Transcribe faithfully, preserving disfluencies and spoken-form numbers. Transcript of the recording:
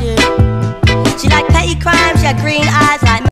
you. She like petty crime, she had green eyes like